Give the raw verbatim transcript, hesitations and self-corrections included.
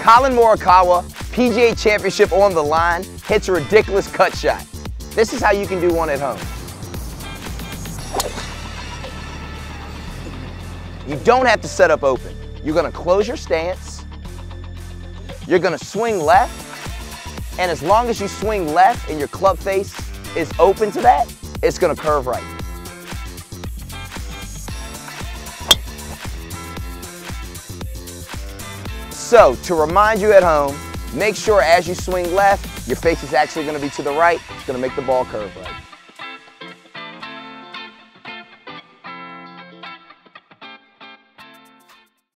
Collin Morikawa, P G A Championship on the line, hits a ridiculous cut shot. This is how you can do one at home. You don't have to set up open. You're gonna close your stance, you're gonna swing left, and as long as you swing left and your club face is open to that, it's gonna curve right. So, to remind you at home, make sure as you swing left, your face is actually gonna be to the right. It's gonna make the ball curve right.